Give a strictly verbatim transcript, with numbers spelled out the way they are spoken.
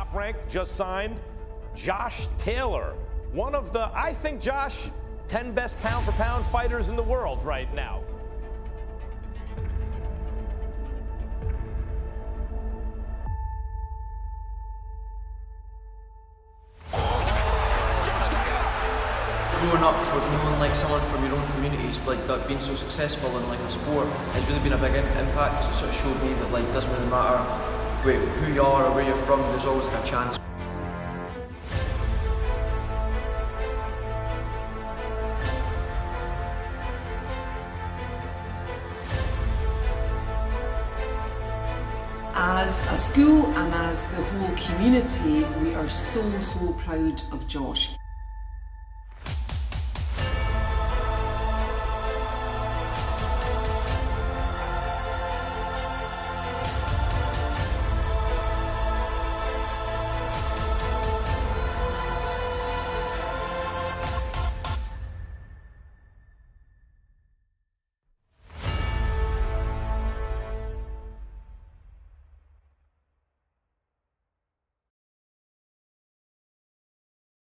Top Rank just signed Josh Taylor, one of the, I think, Josh, ten best pound for pound fighters in the world right now. Growing up with knowing like someone from your own communities like that being so successful in like a sport has really been a big impact, because it sort of showed me that like it doesn't really matter where, who you are or where you're from, there's always like a chance. As a school and as the whole community, we are so, so proud of Josh.